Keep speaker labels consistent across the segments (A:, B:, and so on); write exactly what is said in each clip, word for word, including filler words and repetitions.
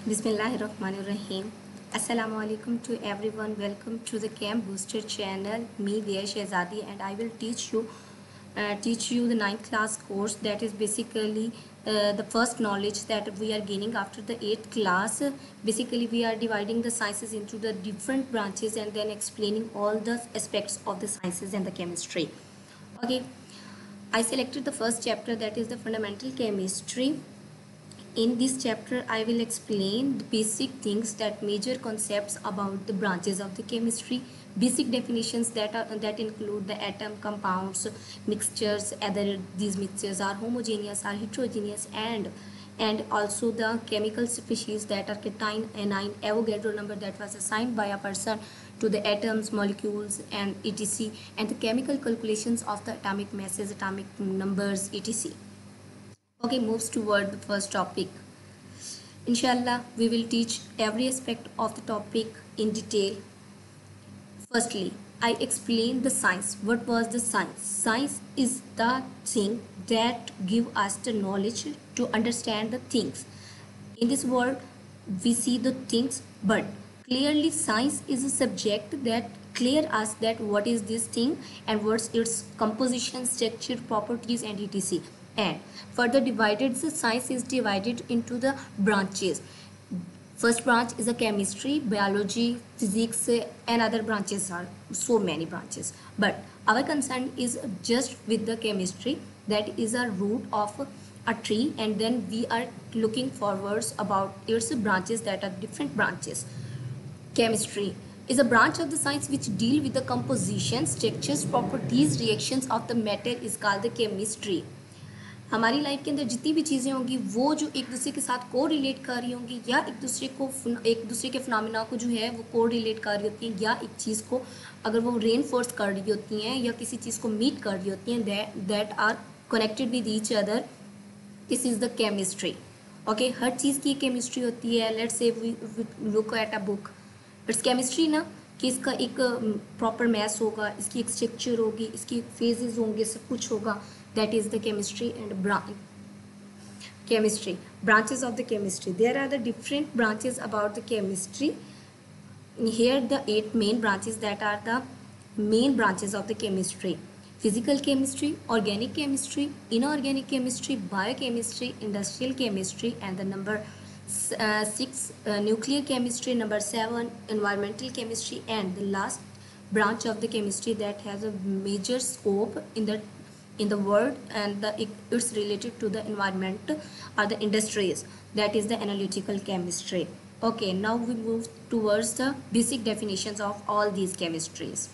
A: Bismillahirrahmanirrahim. Assalamu alaikum to everyone. Welcome to the Cam Booster channel. Me, Dia Shehzadi, and I will teach you uh, teach you the ninth class course that is basically uh, the first knowledge that we are gaining after the eighth class. Basically, we are dividing the sciences into the different branches and then explaining all the aspects of the sciences and the chemistry. Okay, I selected the first chapter, that is the fundamental chemistry. In this chapter, I will explain the basic things, that major concepts about the branches of the chemistry, basic definitions that are that include the atom, compounds, mixtures, whether these mixtures are homogeneous or heterogeneous, and and also the chemical species that are cation, anion, Avogadro number that was assigned by a person to the atoms, molecules, and et cetera, and the chemical calculations of the atomic masses, atomic numbers, et cetera. Okay, moves toward the first topic. Inshallah, we will teach every aspect of the topic in detail. Firstly, I explain the science. What was the science? Science is the thing that give us the knowledge to understand the things. In this world, we see the things, but clearly science is a subject that clear us that what is this thing and what's its composition, structure, properties, and et cetera. And further divided, the science is divided into the branches. First branch is a chemistry, biology, physics, and other branches are so many branches. But our concern is just with the chemistry, that is a root of a tree, and then we are looking forwards about its branches that are different branches. Chemistry is a branch of the science which deal with the composition, structures, properties, reactions of the matter is called the chemistry. हमारी life के अंदर जितनी भी चीज़ें होंगी वो जो एक दूसरे के साथ को रिलेट कर रही होंगी, या एक दूसरे को एक दूसरे के फिनोमिना को जो है वो को रिलेट कर रही होती हैं, या एक चीज़ को अगर वो रेनफोर्स कर रही होती हैं या किसी चीज़ को मीट कर रही होती हैं, that that are connected with each other, this is the chemistry. Okay, हर चीज़ की केमिस्ट्री होती है. Let's say we look at a book, it's chemistry ना, कि इसका एक प्रॉपर मैथ होगा, इसकी एक स्ट्रक्चर होगी, इसकी फेजेस होंगे, सब कुछ होगा. That is the chemistry and branch. Chemistry, branches of the chemistry. There are the different branches about the chemistry. Here the eight main branches that are the main branches of the chemistry: physical chemistry, organic chemistry, inorganic chemistry, biochemistry, industrial chemistry, and the number uh, six uh, nuclear chemistry, number seven environmental chemistry, and the last branch of the chemistry that has a major scope in the in the world, and the, it's related to the environment or the industries, that is the analytical chemistry. Okay, now we move towards the basic definitions of all these chemistries.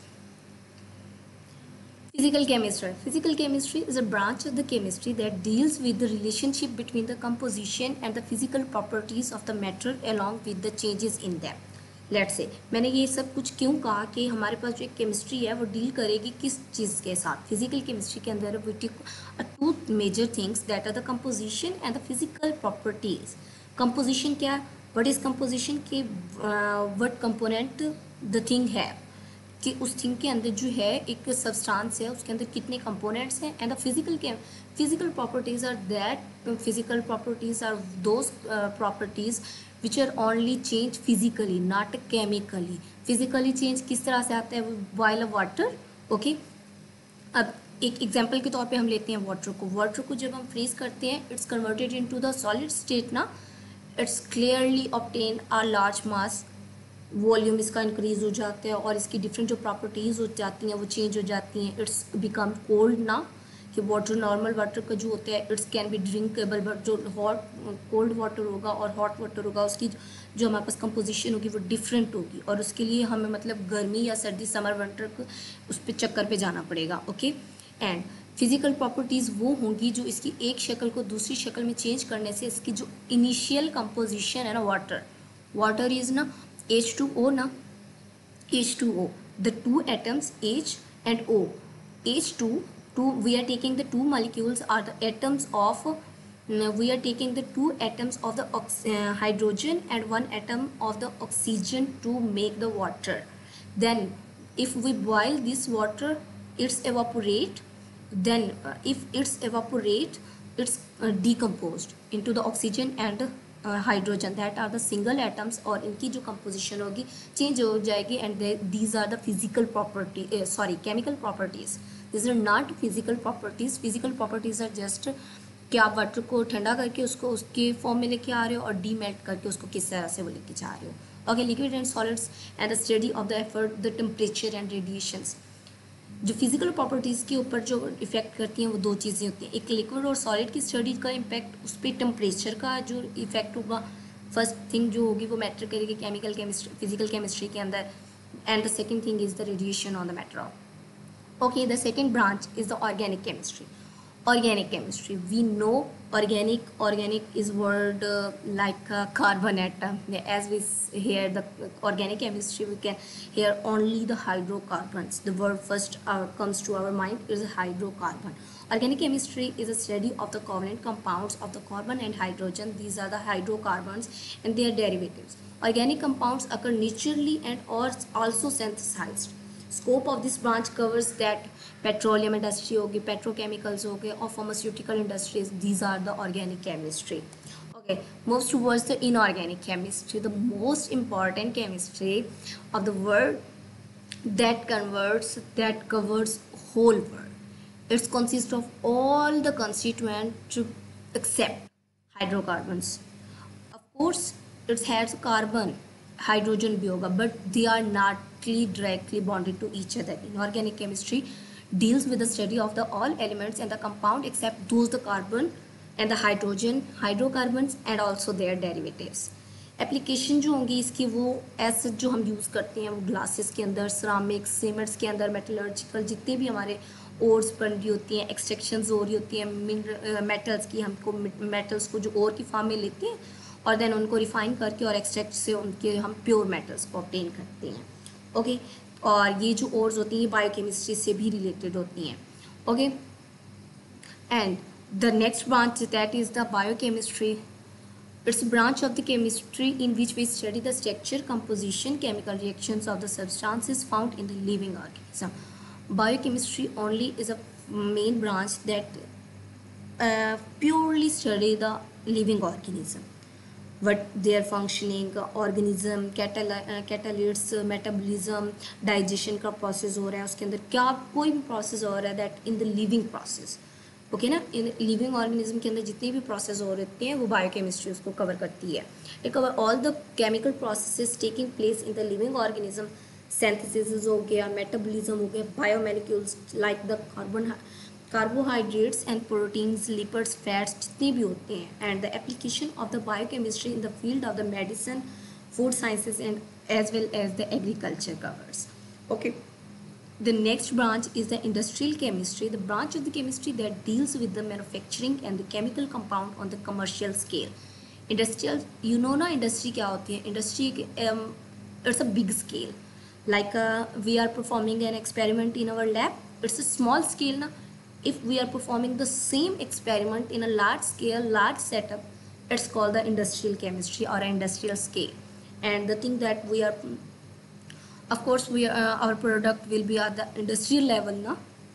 A: Physical chemistry. Physical chemistry is a branch of the chemistry that deals with the relationship between the composition and the physical properties of the matter along with the changes in them. Let's say मैंने ये सब कुछ क्यों कहा कि हमारे पास जो एक केमिस्ट्री है वो डील करेगी किस चीज़ के साथ. फिजिकल केमिस्ट्री के अंदर we take two major things that are the composition and the physical properties. Composition क्या है, व्हाट इज़ कंपोजिशन, कि व्हाट कंपोनेंट द थिंग है, कि उस थिंग के अंदर जो है एक सब्सटेंस है उसके अंदर कितने कंपोनेंट्स हैं. एंड द फिजिकल के physical properties are that physical properties are those properties which are only change physically, not chemically. physically change किस तरह से आता है, boil of water. ओके, अब एक एग्जांपल के तौर पे हम लेते हैं वाटर को. वाटर को जब हम फ्रीज करते हैं, it's converted into the solid state ना, it's clearly obtain a large mass, volume इसका इंक्रीज हो जाता है और इसकी डिफरेंट जो प्रॉपर्टीज़ हो जाती हैं वो चेंज हो जाती हैं. इट्स बिकम कोल्ड ना, कि वाटर नॉर्मल वाटर का जो होता है it's can be drinkable, but जो हॉट कोल्ड वाटर होगा और हॉट वाटर होगा उसकी जो हमारे पास कंपोजिशन होगी वो डिफरेंट होगी, और उसके लिए हमें मतलब गर्मी या सर्दी, समर विंटर को उस पर चक्कर पे जाना पड़ेगा. ओके, एंड फिजिकल प्रॉपर्टीज़ वो होंगी जो इसकी एक शक्ल को दूसरी शक्ल में चेंज करने से इसकी जो इनिशियल कंपोजिशन है ना, वाटर वाटर इज़ ना एच टू ओ ना, H two O, the two atoms H and O. H two Two, we are taking the two molecules are the atoms of uh, we are taking the two atoms of the uh, hydrogen and one atom of the oxygen to make the water. Then if we boil this water, it's evaporate. Then uh, if it's evaporate, it's uh, decomposed into the oxygen and hydrogen, that are the single atoms, और इनकी जो composition होगी change हो जाएगी and these are the physical property sorry chemical properties, this are not physical properties. Physical properties are just कि आप water को ठंडा करके उसको उसके फॉर्म में लेके आ रहे हो और डीमेल्ट करके उसको किस तरह से वो लेके जा रहे हो। Okay, liquid and solids and the study of the effort the temperature and radiations. जो फिजिकल प्रॉपर्टीज़ के ऊपर जो इफेक्ट करती हैं वो दो चीज़ें होती हैं, एक लिक्विड और सॉलिड की स्टडी का इम्पैक्ट, उस पर टेम्परेचर का जो इफेक्ट होगा, फर्स्ट थिंग जो होगी वो मैटर करेगी केमिकल केमिस्ट्री फिजिकल केमिस्ट्री के अंदर, and the second thing is the radiation on the matter. Okay, the second branch is the organic chemistry. Organic chemistry, we know organic organic is word uh, like uh, carbon atom. As we hear the organic chemistry, we can hear only the hydrocarbons. The word first uh, comes to our mind is hydrocarbon. Organic chemistry is a study of the covalent compounds of the carbon and hydrogen. These are the hydrocarbons and their derivatives. Organic compounds occur naturally and are also synthesized. Scope of this branch covers that petroleum industry होगी, petrochemicals हो गए, और pharmaceutical industries. These are the organic chemistry. Okay, moves towards the inorganic chemistry, the most important chemistry of the world that converts that covers whole world. It consists of all the constituents except hydrocarbons. Of course, it has carbon, hydrogen भी होगा, but they are notly directly bonded to each other. Inorganic chemistry deals with the study of the all elements and the compound except those the carbon and the hydrogen, hydrocarbons and also their derivatives. Application जो होंगी इसकी वो acid जो हम use करते हैं वो glasses के अंदर, सिरामिक्स, सीमेंट्स के अंदर, मेटलर्जिकल जितने भी हमारे ओर्स बन रही होती हैं, एक्सट्रैक्शंस हो रही होती हैं मिनरल मेटल्स की, हमको मेटल्स को जो ओर की फॉर्म में लेते हैं और देन उनको रिफाइन करके और एक्सट्रैक्ट से उनके हम प्योर मेटल्स को ऑब्टेन करते हैं. Okay okay? और ये जो ओर्स होती हैं ये बायोकेमिस्ट्री से भी रिलेटेड होती हैं. Okay, and the next branch that is the biochemistry. It's a branch of the chemistry in which we study the structure, composition, chemical reactions of the substances found in the living organism. Biochemistry only is a main branch that uh, purely study the living organism. What their functioning, organism, catalysts, metabolism, digestion का process हो रहा है उसके अंदर, क्या कोई भी process हो रहा है that in the living process. Okay ना, इन लिविंग ऑर्गेनिज्म के अंदर जितने भी प्रोसेस हो रहते हैं वो बायोकेमिस्ट्री उसको कवर करती है. It cover all the chemical processes taking place in the living organism. Synthesis हो गया, मेटाबॉलिज्म हो गया, biomolecules like the carbon carbohydrates and proteins, lipids, fats जितने भी होते हैं. And the application of the biochemistry in the field of the medicine, food sciences and as well as the agriculture covers. Okay, the next branch is the industrial chemistry, the branch of the chemistry that deals with the manufacturing and the chemical compound on the commercial scale. Industrial, you know ना industry क्या होती है. Industry um, it's a big scale, like uh, we are performing an experiment in our lab. It's a small scale ना. If we are performing the same experiment in a large scale, large setup, it's called the industrial chemistry or industrial scale. And the thing that we are, of course, we uh, our product will be at the industrial level now.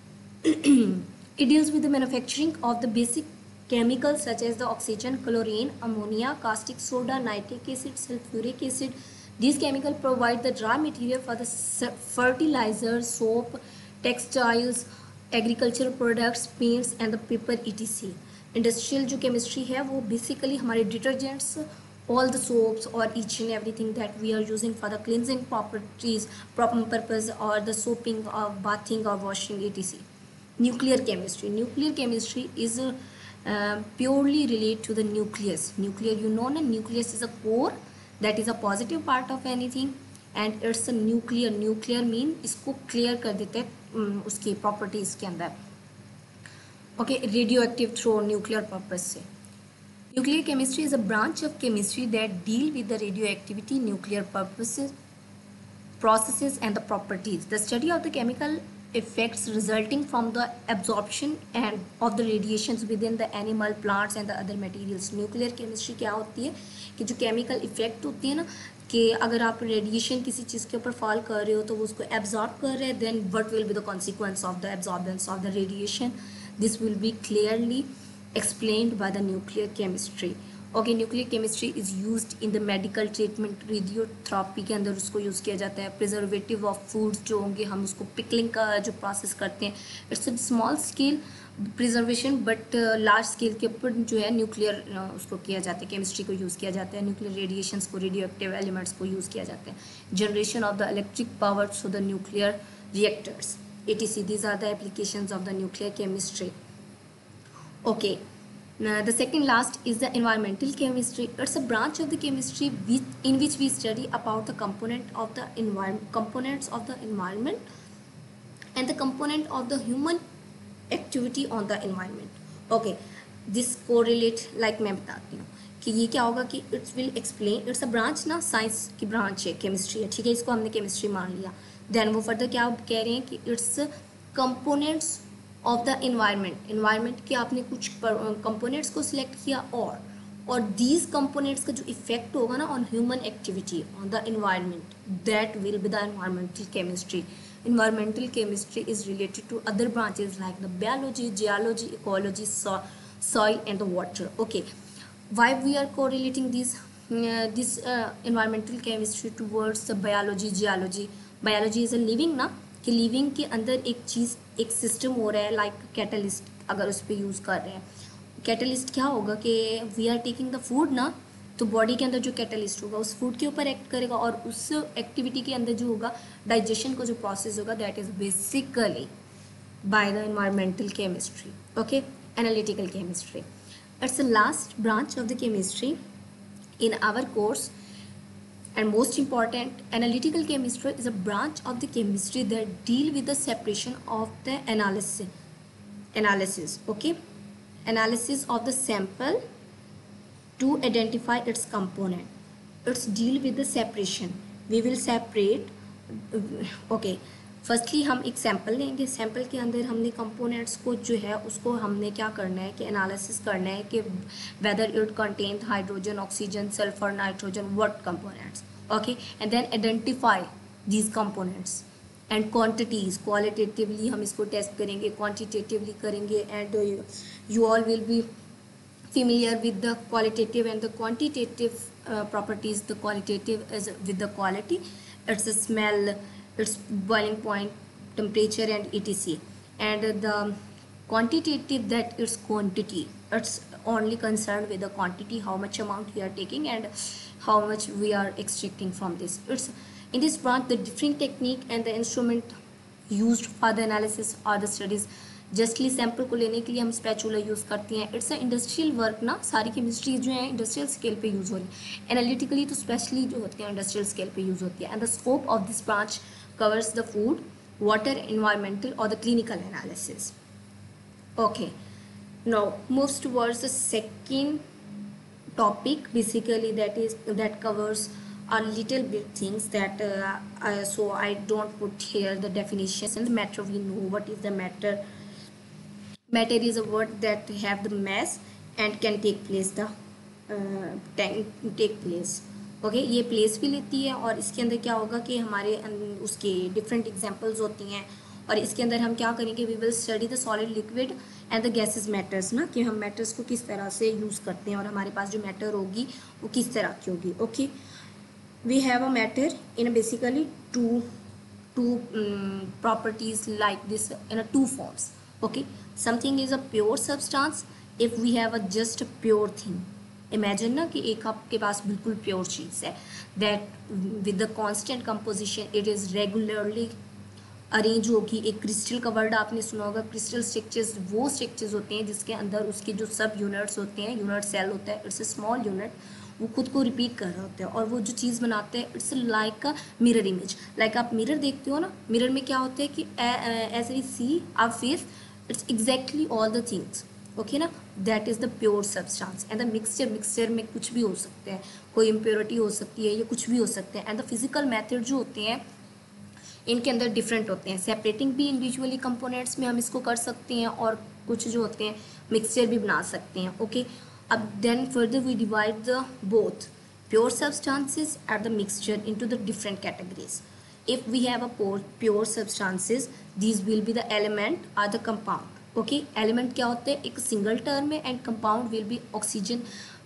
A: It deals with the manufacturing of the basic chemicals such as the oxygen, chlorine, ammonia, caustic soda, nitric acid, sulfuric acid. These chemicals provide the raw material for the fertilizer, soap, textiles, agricultural products, paints and the paper et cetera. Industrial जो chemistry है वो basically हमारे detergents, all the soaps or each and everything that we are using for the cleansing properties, proper purpose or the soaping or bathing or washing et cetera. Nuclear chemistry. Nuclear chemistry is uh, uh, purely related to the nucleus. Nuclear, you know, na nucleus is a core that is a positive part of anything and it's a nuclear. Nuclear mean इसको clear कर देते हैं um, उसकी properties के अंदर. Okay, radioactive through nuclear purpose से. Nuclear chemistry is a branch of chemistry that deal with the radioactivity, nuclear purposes, processes and the properties. The study of the chemical effects resulting from the absorption and of the radiations within the animal, plants and the other materials. Nuclear chemistry क्या होती है कि जो chemical effect होती है ना, कि अगर आप रेडिएशन किसी चीज़ के ऊपर फॉल कर रहे हो तो वो उसको एब्जॉर्ब कर रहे हैं, then what will be the consequence of the absorbance of the radiation. This will be clearly explained by the nuclear chemistry. Okay, nuclear chemistry is used in the medical treatment, radiotherapy के अंदर उसको use किया जाता है। Preservative of foods जो होंगे, हम उसको पिकलिंग का जो प्रोसेस करते हैं, it's a small scale preservation, but large scale के ऊपर जो है न्यूक्लियर uh, उसको किया जाता है, केमिस्ट्री को यूज़ किया जाता है, न्यूक्लियर रेडिएशंस को, रेडियो एक्टिव एलिमेंट्स को यूज़ किया जाता है। Generation of the electric power through the nuclear reactors, E T C, these are the applications of the nuclear chemistry. Okay, now the second last is the environmental chemistry. It's a branch of the chemistry which, in which we study about the component of the environment, components of the environment and the component of the human activity on the environment. Okay, this correlate like मैं बताती हूँ कि ये क्या होगा कि it's will explain, it's a branch ना, science की ब्रांच है, केमिस्ट्री है, ठीक है, इसको हमने केमिस्ट्री मान लिया। देन वो फर्दर क्या कह रहे हैं कि it's components of the environment, environment के आपने कुछ कंपोनेंट्स को सिलेक्ट किया, और और दीज कंपोनेंट्स का जो इफेक्ट होगा ना on human activity on the environment, that will be the environmental chemistry. Environmental chemistry is related to other branches like the biology, geology, ecology, so, soil and the water. Okay, why we are correlating these uh, this uh, environmental chemistry towards the biology, geology? Biology is a living ना, कि living के अंदर एक चीज़, एक system हो रहा है, like catalyst अगर उस पर use कर रहे हैं, catalyst क्या होगा कि we are taking the food ना, तो बॉडी के अंदर जो कैटलिस्ट होगा उस फूड के ऊपर एक्ट करेगा, और उस एक्टिविटी के अंदर जो होगा डाइजेशन का जो प्रोसेस होगा, that is basically by the environmental chemistry. Okay, analytical chemistry, it's the last branch of the chemistry in our course and most important, analytical chemistry is a branch of the chemistry that deal with the separation of the analysis analysis okay analysis of the sample to identify its component. It's deal with the separation. We will separate. Okay, firstly हम एक sample लेंगे, sample के अंदर हमने components को जो है उसको हमने क्या करना है कि एनालिसिस करना है कि whether it contain hydrogen, oxygen, sulphur, nitrogen, what components, okay, and then identify these components and quantities. Qualitatively हम इसको टेस्ट करेंगे, क्वांटिटेटिवली करेंगे, and you all will be familiar with the qualitative and the quantitative uh, properties. The qualitative is with the quality, its smell, its boiling point, temperature and etc, and the quantitative, that its quantity, it's only concerned with the quantity, how much amount we are taking and how much we are extracting from this. It's in this branch the different technique and the instrument used for the analysis or the studies. Justly sample को लेने के लिए हम spatula use करते हैं। It's a industrial work ना, सारी chemistry जो है इंडस्ट्रियल स्केल पे यूज़ हो रही है, एनालिटिकली तो स्पेशली जो होती है इंडस्ट्रियल स्केल पे यूज़ होती है। And the scope of this branch covers the food, water, environmental और the clinical analysis. Okay, now moves towards the second topic, basically that is that covers a little bit things that uh, I, so I don't put here the definition. Matter, we know what is the matter. Matter is a word that have the mass and can take place the uh, take place. Okay, ये place भी लेती है, और इसके अंदर क्या होगा कि हमारे उसके डिफरेंट एग्जांपल्स होती हैं, और इसके अंदर हम क्या करेंगे, we will study the solid, liquid and the gases matters ना, कि हम मैटर्स को किस तरह से यूज़ करते हैं और हमारे पास जो मैटर होगी वो किस तरह की होगी। Okay, we have a matter in basically two two properties like this in a two forms. Okay, something is a pure substance if we have a just a pure thing. Imagine ना कि एक आपके पास बिल्कुल pure चीज़ है, that with the constant composition it is regularly arrange होगी। एक crystal का word आपने सुना होगा, क्रिस्टल स्ट्रक्चर्स वो स्ट्रक्चर्स होते हैं जिसके अंदर उसके जो सब यूनिट्स होते हैं, यूनिट सेल होता है, इट्स अ स्मॉल यूनिट, वो खुद को रिपीट कर रहा होता है, और वो जो चीज़ बनाते हैं it's like a mirror image. Like आप मिरर देखते हो ना, मिरर में क्या होता है कि as we see our face, it's exactly all the things. Okay ना, that is the pure substance. And the mixture, mixture में कुछ भी हो सकते हैं, कोई इम्प्योरिटी हो सकती है या कुछ भी हो सकते हैं। एंड द फिजिकल मेथड जो होते हैं इनके अंदर डिफरेंट होते हैं। सेपरेटिंग भी इंडिविजुअली कंपोनेंट्स में हम इसको कर सकते हैं, और कुछ जो होते हैं मिक्सचर भी बना सकते हैं। ओके, अब then further we divide the both pure substances and the mixture into the different categories. If we have a pure substances, these will be the element or the compound. Okay, element क्या होते हैं, एक single term है, and compound will be oxygen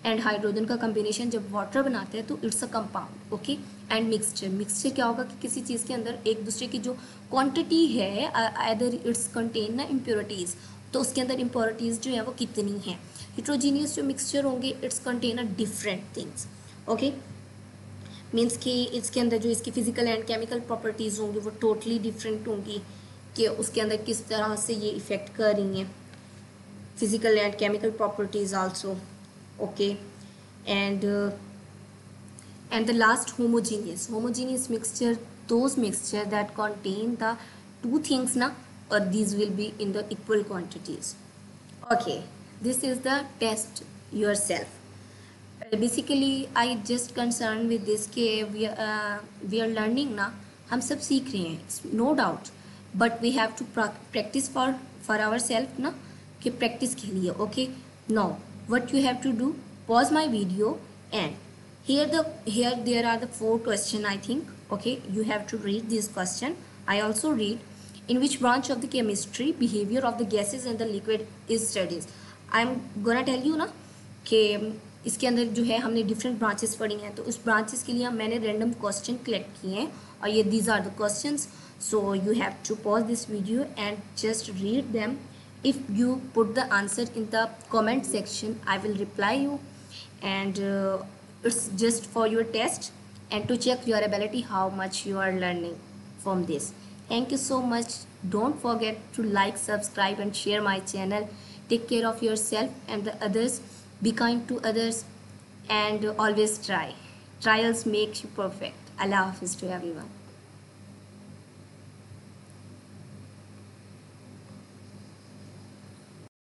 A: and hydrogen का combination जब water बनाते हैं तो it's a compound. Okay. And mixture, mixture क्या होगा कि किसी चीज़ के अंदर एक दूसरे की जो क्वांटिटी है, अदर इट्स कंटेन ना इम्प्योरिटीज़, तो उसके अंदर इम्प्योरिटीज़ जो है वो कितनी हैं. हिट्रोजीनियस जो मिक्सचर होंगे it's contain a different things. Okay. Means कि इसके अंदर जो इसकी फिजिकल एंड केमिकल प्रॉपर्टीज़ होंगी वो टोटली डिफरेंट होंगी, कि उसके अंदर किस तरह से ये इफ़ेक्ट कर रही हैं, physical and chemical properties also. Okay. and uh, and the last, homogeneous. Homogeneous mixture, those mixture that contain the two things na, or these will be in the equal quantities. Okay, this is the test yourself. Uh, basically I just concerned with this के we uh, we are learning ना, हम सब सीख रहे हैं, no doubt, but we have to practice for for ourselves ना, कि practice के लिए. Okay. Now what you have to do, pause my video and here the here there are the four question I think. Okay, you have to read this question. I also read. In which branch of the chemistry behavior of the gases and the liquid is studies. I am gonna tell you ना कि इसके अंदर जो है हमने different branches पढ़ी हैं, तो उस ब्रांचेस के लिए मैंने रैंडम क्वेश्चन कलेक्ट किए हैं और ये these are the questions. So you have to pause this video and just read them. If you put the answer in the comment section I will reply you, and it's just for your test and to check your ability, how much you are learning from this. Thank you so much. Don't forget to like, subscribe and share my channel. Take care of yourself and the others. Be kind to others and always try. Trials make you perfect. Allah Hafiz to everyone.